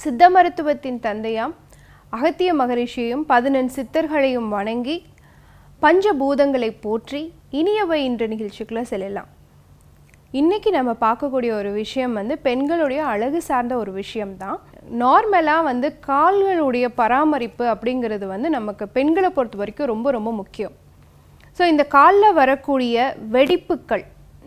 சித்த மருத்துவத்தின் தந்தையாம் அகத்திய மகரிஷியையும் 11 சித்தர்களையும் வணங்கி பஞ்சபூதங்களை போற்றி இனியவை என்ற நிகழ்ச்சிக்குள்ள செல்லலாம். இன்னைக்கு நம்ம பார்க்கக்கூடிய ஒரு விஷயம் வந்து பெண்களுடைய அழகு சார்ந்த ஒரு விஷயம்தான். நார்மலாக வந்து கால்களுடைய பராமரிப்பு அப்படிங்கிறது வந்து நமக்கு பெண்களை பொறுத்த வரைக்கும் ரொம்ப ரொம்ப முக்கியம். ஸோ இந்த காலில் வரக்கூடிய வெடிப்புக்கள்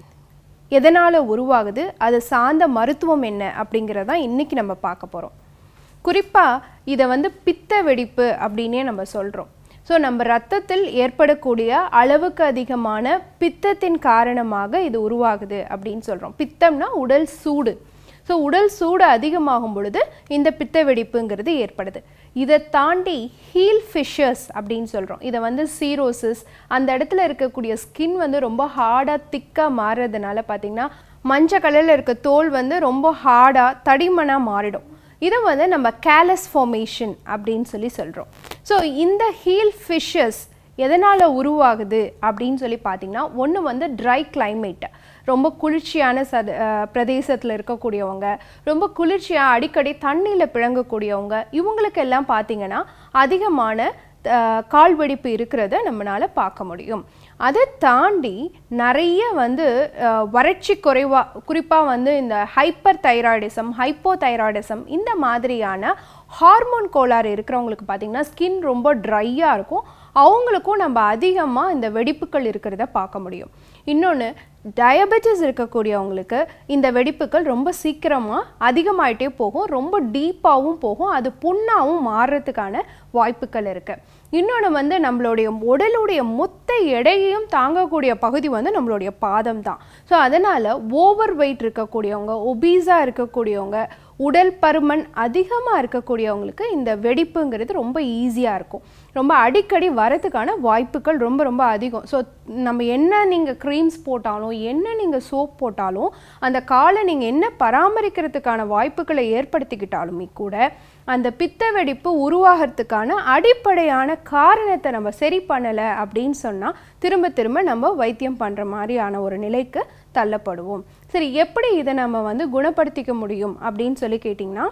எதனால் உருவாகுது, அது சார்ந்த மருத்துவம் என்ன அப்படிங்கிறதான் இன்றைக்கி நம்ம பார்க்க போகிறோம். குறிப்பாக இதை வந்து பித்த வெடிப்பு அப்படின்னே நம்ம சொல்கிறோம். ஸோ நம்ம ரத்தத்தில் ஏற்படக்கூடிய அளவுக்கு அதிகமான பித்தத்தின் காரணமாக இது உருவாகுது அப்படின்னு சொல்கிறோம். பித்தம்னா உடல் சூடு. ஸோ உடல் சூடு அதிகமாகும் பொழுது இந்த பித்த வெடிப்புங்கிறது ஏற்படுது. இதை தாண்டி ஹீல் ஃபிஷர்ஸ் அப்படின்னு சொல்கிறோம். இதை வந்து சீரோசிஸ், அந்த இடத்துல இருக்கக்கூடிய ஸ்கின் வந்து ரொம்ப ஹார்டாக திக்காக மாறுறதுனால பார்த்திங்கன்னா மஞ்சள் கலரில் இருக்க தோல் வந்து ரொம்ப ஹார்டாக தடிமனாக மாறிடும். இதை வந்து நம்ம கேலஸ் ஃபார்மேஷன் அப்படின்னு சொல்கிறோம். ஸோ இந்த ஹீல் ஃபிஷர்ஸ் எதனால் உருவாகுது அப்படின்னு சொல்லி பார்த்திங்கன்னா, ஒன்று வந்து ட்ரை கிளைமேட், ரொம்ப குளிர்ச்சியான பிரதேசத்தில் இருக்கக்கூடியவங்க, ரொம்ப குளிர்ச்சியாக அடிக்கடி தண்ணியில் பிழங்கக்கூடியவங்க, இவங்களுக்கு எல்லாம் பார்த்திங்கன்னா அதிகமான கால் வெடிப்பு இருக்கிறத நம்மளால் பார்க்க முடியும். அதை தாண்டி நிறைய வந்து வறட்சி குறிப்பாக வந்து இந்த ஹைப்பர் தைராய்டிசம், ஹைப்போதைராய்டிசம், இந்த மாதிரியான ஹார்மோன் கோளாறு இருக்கிறவங்களுக்கு பார்த்திங்கன்னா ஸ்கின் ரொம்ப ட்ரையாக இருக்கும். அவங்களுக்கும் நம்ம அதிகமாக இந்த வெடிப்புகள் இருக்கிறத பார்க்க முடியும். இன்னொன்று, டயபெட்டிஸ் இருக்கக்கூடியவங்களுக்கு இந்த வெடிப்புகள் ரொம்ப சீக்கிரமாக அதிகமாகிட்டே போகும், ரொம்ப டீப்பாகவும் போகும், அது புண்ணாகவும் மாறுறதுக்கான வாய்ப்புகள் இருக்குது. இன்னொன்று வந்து நம்மளுடைய உடலுடைய மொத்த எடையையும் தாங்கக்கூடிய பகுதி வந்து நம்மளுடைய பாதம் தான். ஸோ அதனால் ஓவர் வெயிட் இருக்கக்கூடியவங்க, ஒபீஸாக இருக்கக்கூடியவங்க, உடல் பருமன் அதிகமாக இருக்கக்கூடியவங்களுக்கு இந்த வெடிப்புங்கிறது ரொம்ப ஈஸியாக இருக்கும். ரொம்ப அடிக்கடி வரதுக்கான வாய்ப்புகள் ரொம்ப ரொம்ப அதிகம். ஸோ நம்ம என்ன நீங்கள் க்ரீம்ஸ் போட்டாலும், என்ன நீங்கள் சோப் போட்டாலும், அந்த காலை நீங்கள் என்ன பராமரிக்கிறதுக்கான வாய்ப்புகளை ஏற்படுத்திக்கிட்டாலுமே கூட அந்த பித்த வெடிப்பு உருவாகிறதுக்கான அடிப்படையான காரணத்தை நம்ம சரி பண்ணலை அப்படின்னு சொன்னால் திரும்ப திரும்ப நம்ம வைத்தியம் பண்ணுற மாதிரியான ஒரு நிலைக்கு தள்ளப்படுவோம். சரி, எப்படி இதை நம்ம வந்து குணப்படுத்திக்க முடியும் அப்படின்னு சொல்லி கேட்டிங்கன்னா,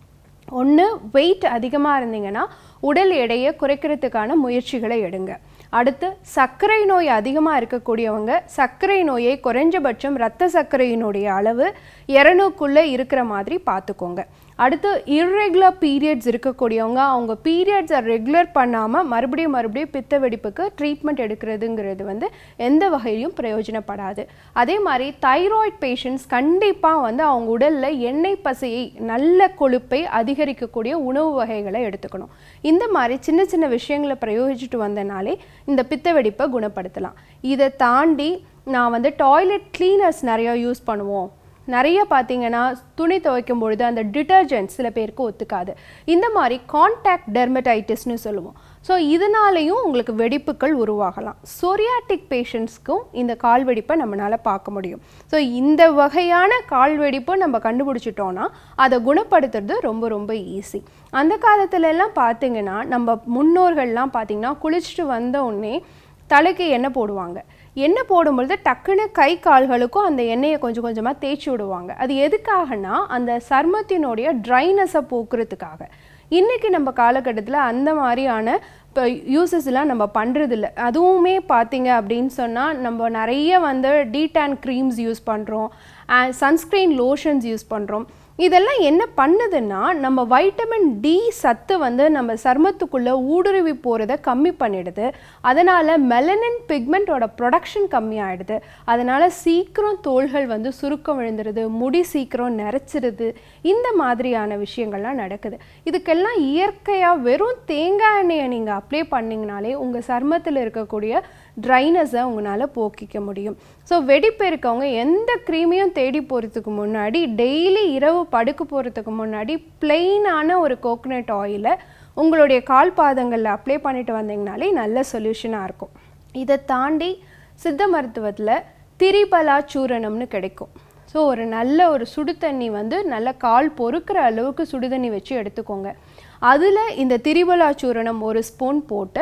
ஒன்று, வெயிட் அதிகமாக இருந்தீங்கன்னா உடல் எடையை குறைக்கிறதுக்கான முயற்சிகளை எடுங்க. அடுத்து, சர்க்கரை நோய் அதிகமாக இருக்கக்கூடியவங்க சர்க்கரை நோயை குறைஞ்சபட்சம் இரத்த சர்க்கரையினுடைய அளவு 200க்குள்ளே இருக்கிற மாதிரி பார்த்துக்கோங்க. அடுத்து, இர்ரெகுலர் பீரியட்ஸ் இருக்கக்கூடியவங்க அவங்க பீரியட்ஸை ரெகுலர் பண்ணாமல் மறுபடியும் பித்த வெடிப்புக்கு ட்ரீட்மெண்ட் எடுக்கிறதுங்கிறது வந்து எந்த வகையிலும் பிரயோஜனப்படாது. அதே மாதிரி தைராய்டு பேஷண்ட்ஸ் கண்டிப்பாக வந்து அவங்க உடலில் எண்ணெய் பசையை, நல்ல கொழுப்பை அதிகரிக்கக்கூடிய உணவு வகைகளை எடுத்துக்கணும். இந்த மாதிரி சின்ன சின்ன விஷயங்களை பிரயோகிச்சுட்டு வந்தனாலே இந்த பித்த வெடிப்பை குணப்படுத்தலாம். இதை தாண்டி நான் வந்து டாய்லெட் கிளீனர்ஸ் நிறையா யூஸ் பண்ணுவோம். நிறைய பார்த்திங்கன்னா துணி துவைக்கும் பொழுது அந்த டிட்டர்ஜென்ட் சில பேருக்கு ஒத்துக்காது. இந்த மாதிரி கான்டாக்ட் டெர்மடைட்டிஸ்னு சொல்லுவோம். ஸோ இதனாலேயும் உங்களுக்கு வெடிப்புகள் உருவாகலாம். சொரியாட்டிக் பேஷண்ட்ஸ்க்கும் இந்த கால் வெடிப்பை நம்மளால் பார்க்க முடியும். ஸோ இந்த வகையான கால் வெடிப்பை நம்ம கண்டுபிடிச்சிட்டோன்னா அதை குணப்படுத்துறது ரொம்ப ரொம்ப ஈஸி. அந்த காலத்துலலாம் பார்த்திங்கன்னா நம்ம முன்னோர்கள்லாம் பார்த்திங்கன்னா குளிச்சுட்டு வந்த உடனே தலைக்கு எண்ணெய் போடுவாங்க. எண்ணெய் போடும்பொழுது டக்குன்னு கை கால்களுக்கும் அந்த எண்ணெயை கொஞ்சம் கொஞ்சமாக தேய்ச்சி விடுவாங்க. அது எதுக்காகனா அந்த சர்மத்தினுடைய ட்ரைனஸை போக்குறதுக்காக. இன்றைக்கி நம்ம காலகட்டத்தில் அந்த மாதிரியான இப்போ யூசஸ்லாம் நம்ம பண்ணுறதில்ல. அதுவுமே பார்த்திங்க அப்படின்னு சொன்னால் நம்ம நிறைய வந்து டீடான் க்ரீம்ஸ் யூஸ் பண்ணுறோம், சன்ஸ்க்ரீன் லோஷன்ஸ் யூஸ் பண்ணுறோம். இதெல்லாம் என்ன பண்ணுதுன்னா நம்ம வைட்டமின் டி சத்து வந்து நம்ம சருமத்துக்குள்ளே ஊடுருவி போகிறத கம்மி பண்ணிடுது. அதனால் மெலனின் பிக்மெண்ட்டோட ப்ரொடக்ஷன் கம்மியாகிடுது. அதனால் சீக்கிரம் தோள்கள் வந்து சுருக்கம் விழுந்துடுது, முடி சீக்கிரம் நிறச்சிடுது. இந்த மாதிரியான விஷயங்கள்லாம் நடக்குது. இதுக்கெல்லாம் இயற்கையாக வெறும் தேங்காய் எண்ணெயை நீங்கள் அப்ளை பண்ணிங்கனாலே உங்கள் சருமத்தில் இருக்கக்கூடிய ட்ரைனஸை உங்களால் போக்கிக்க முடியும். ஸோ வெடிப்பு இருக்கவங்க எந்த க்ரீமையும் தேடி போகிறதுக்கு முன்னாடி டெய்லி இரவு படுக்க போகிறதுக்கு முன்னாடி பிளெயினான ஒரு கோகோனட் ஆயிலை உங்களுடைய கால் பாதங்களில் அப்ளை பண்ணிட்டு வந்தீங்கனாலே நல்ல சொல்யூஷனாக இருக்கும். இதை தாண்டி சித்த மருத்துவத்தில் திரிபலா சூரணம்னு கிடைக்கும். ஸோ ஒரு சுடு தண்ணி வந்து நல்ல கால் பொறுக்கிற அளவுக்கு சுடு தண்ணி வச்சு எடுத்துக்கோங்க. அதில் இந்த திரிபலா சூரணம் 1 ஸ்பூன் போட்டு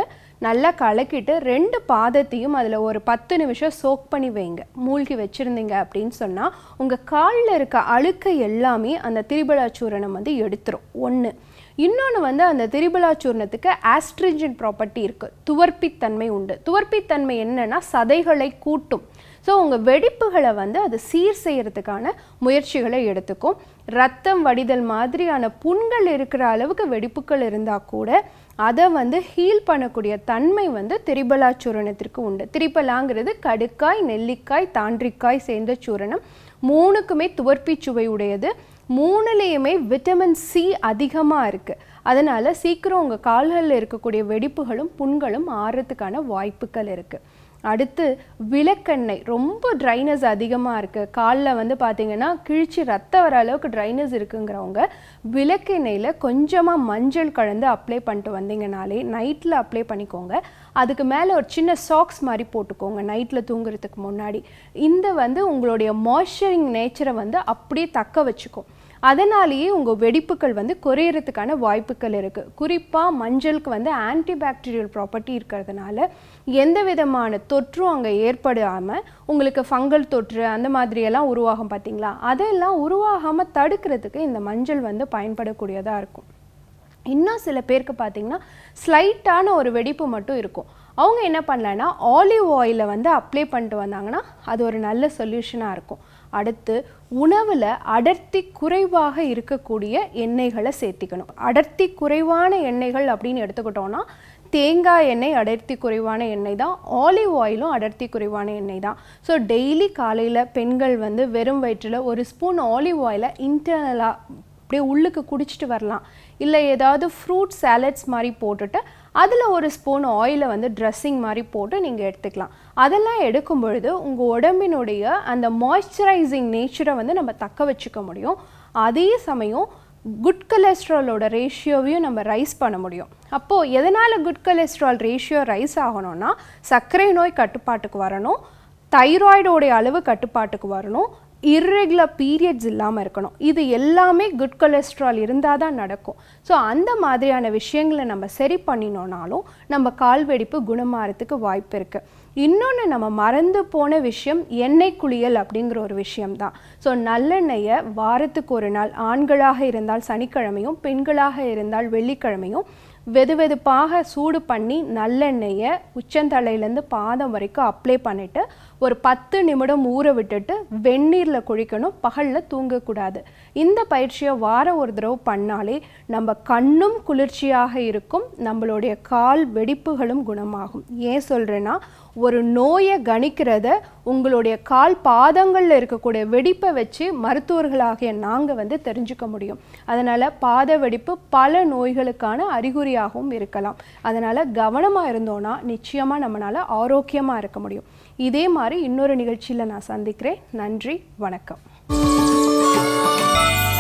நல்லா கலக்கிட்டு 2 பாதத்தையும் அதில் ஒரு 10 நிமிஷம் சோக் பண்ணி வைங்க. மூழ்கி வச்சுருந்தீங்க அப்படின்னு சொன்னால் உங்கள் காலில் இருக்க அழுக்கை எல்லாமே அந்த திரிபலா சூரணம் வந்து எடுத்துரும். ஒன்று. இன்னொன்று வந்து அந்த திரிபலா சூர்ணத்துக்கு ஆஸ்ட்ரிஜென்ட் ப்ராப்பர்ட்டி இருக்குது, துவர்ப்பித்தன்மை உண்டு. துவர்ப்பித்தன்மை என்னன்னா சதைகளை கூட்டும். ஸோ உங்கள் வெடிப்புகளை வந்து அது சீர் செய்கிறதுக்கான முயற்சிகளை எடுத்துக்கும். ரத்தம் வடிதல் மாதிரியான புண்கள் இருக்கிற அளவுக்கு வெடிப்புகள் இருந்தால் கூட அதை வந்து ஹீல் பண்ணக்கூடிய தன்மை வந்து திரிபலா சூரணத்திற்கு உண்டு. திரிபலாங்கிறது கடுக்காய், நெல்லிக்காய், தாண்டிக்காய் சேர்ந்த சூரணம். 3க்குமே துவர்ப்பி சுவை உடையது. 3லேயுமே விட்டமின் சி அதிகமாக இருக்குது. அதனால் சீக்கிரம் உங்கள் கால்களில் இருக்கக்கூடிய வெடிப்புகளும் புண்களும் ஆறுறதுக்கான வாய்ப்புகள் இருக்குது. அடுத்து விளக்கெண்ணெய். ரொம்ப ட்ரைனஸ் அதிகமாக இருக்குது, காலில் வந்து பார்த்திங்கன்னா கிழிச்சு ரத்தம் வர அளவுக்கு ட்ரைனஸ் இருக்குங்கிறவங்க விளக்கெண்ணெயில் கொஞ்சமாக மஞ்சள் கலந்து அப்ளை பண்ணிட்டு வந்தீங்கனாலே நைட்டில் அப்ளை பண்ணிக்கோங்க. அதுக்கு மேலே ஒரு சின்ன சாக்ஸ் மாதிரி போட்டுக்கோங்க நைட்டில் தூங்குறதுக்கு முன்னாடி. இந்த வந்து உங்களுடைய மாய்ஸ்சரிங் நேச்சரை வந்து அப்படியே தக்க வச்சுக்கும். அதனாலேயே உங்கள் வெடிப்புகள் வந்து குறையிறதுக்கான வாய்ப்புகள் இருக்குது. குறிப்பாக மஞ்சளுக்கு வந்து ஆன்டிபாக்டீரியல் ப்ராப்பர்ட்டி இருக்கிறதுனால எந்த விதமான தொற்றும் அங்கே ஏற்படாமல் உங்களுக்கு ஃபங்கல் தொற்று அந்த மாதிரியெல்லாம் உருவாகும் பார்த்தீங்களா, அதெல்லாம் உருவாகாமல் தடுக்கிறதுக்கு இந்த மஞ்சள் வந்து பயன்படக்கூடியதாக இருக்கும். இன்னும் சில பேருக்கு பார்த்திங்கன்னா ஸ்லைட்டான ஒரு வெடிப்பு மட்டும் இருக்கும். அவங்க என்ன பண்ணலன்னா ஆலிவ் ஆயிலை வந்து அப்ளை பண்ணிட்டு வந்தாங்கன்னா அது ஒரு நல்ல சொல்யூஷனாக இருக்கும். அடுத்து உணவில் அடர்த்தி குறைவாக இருக்கக்கூடிய எண்ணெய்களை சேர்த்திக்கணும். அடர்த்தி குறைவான எண்ணெய்கள் அப்படின்னு எடுத்துக்கிட்டோன்னா தேங்காய் எண்ணெய் அடர்த்தி குறைவான எண்ணெய் தான், ஆலிவ் ஆயிலும் அடர்த்தி குறைவான எண்ணெய் தான். ஸோ டெய்லி காலையில் பெண்கள் வந்து வெறும் வயிற்றில் ஒரு ஸ்பூன் ஆலிவ் ஆயிலை இன்டர்னலாக அப்படியே உள்ளுக்கு குடிச்சிட்டு வரலாம். இல்லை ஏதாவது ஃப்ரூட் சாலட்ஸ் மாதிரி போட்டுட்டு அதில் ஒரு ஸ்பூன் ஆயிலை வந்து ட்ரெஸ்ஸிங் மாதிரி போட்டு நீங்கள் எடுத்துக்கலாம். அதெல்லாம் எடுக்கும் பொழுது உங்கள் உடம்பினுடைய அந்த மாய்ஸ்சரைசிங் நேச்சரை வந்து நம்ம தக்க வச்சுக்க முடியும். அதே சமயம் குட் கொலஸ்ட்ராலோட ரேஷியோவையும் நம்ம ரைஸ் பண்ண முடியும். அப்போது எதனால் குட் கொலஸ்ட்ரால் ரேஷியோ ரைஸ் ஆகணும்னா சர்க்கரை நோய் கட்டுப்பாட்டுக்கு வரணும், தைராய்டோடைய அளவு கட்டுப்பாட்டுக்கு வரணும், இர்ரெகுலர் பீரியட்ஸ் இல்லாமல் இருக்கணும். இது எல்லாமே குட் கொலஸ்ட்ரால் இருந்தால் தான் நடக்கும். ஸோ அந்த மாதிரியான விஷயங்களை நம்ம சரி பண்ணினோனாலும் நம்ம கால் வெடிப்பு குணமாகிறதுக்கு வாய்ப்பு இருக்குது. இன்னொன்று நம்ம மறந்து போன விஷயம் எண்ணெய் குளியல் அப்படிங்கிற ஒரு விஷயம்தான். ஸோ நல்லெண்ணெயை வாரத்துக்கு ஒரு நாள், ஆண்களாக இருந்தால் சனிக்கிழமையும் பெண்களாக இருந்தால் வெள்ளிக்கிழமையும் வெதுவெதுப்பாக சூடு பண்ணி நல்லெண்ணெயை உச்சந்தலையிலேருந்து பாதம் வரைக்கும் அப்ளை பண்ணிவிட்டு ஒரு 10 நிமிடம் ஊற விட்டுட்டு வெந்நீரில் குளிக்கணும். பகலில் தூங்கக்கூடாது. இந்த பயிற்சியை வாரம் ஒரு தடவை பண்ணாலே நம்ம கண்ணும் குளிர்ச்சியாக இருக்கும், நம்மளுடைய கால் வெடிப்புகளும் குணமாகும். ஏன் சொல்கிறேன்னா ஒரு நோயை கணிக்கிறத உங்களுடைய கால் பாதங்களில் இருக்கக்கூடிய வெடிப்பை வச்சு மருத்துவர்களாகிய நாங்கள் வந்து தெரிஞ்சுக்க முடியும். அதனால் பாத வெடிப்பு பல நோய்களுக்கான அறிகுறியாகவும் இருக்கலாம். அதனால் கவனமாக இருந்தோன்னா நிச்சயமாக நம்மளால் ஆரோக்கியமாக இருக்க முடியும். இதே மாதிரி இன்னொரு நிகழ்ச்சியில் நான் சந்திக்கிறேன். நன்றி, வணக்கம்.